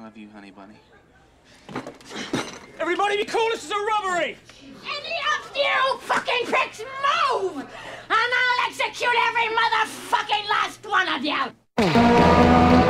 I love you, honey bunny. Everybody be cool, this is a robbery! Any of you fucking pricks move! And I'll execute every motherfucking last one of you!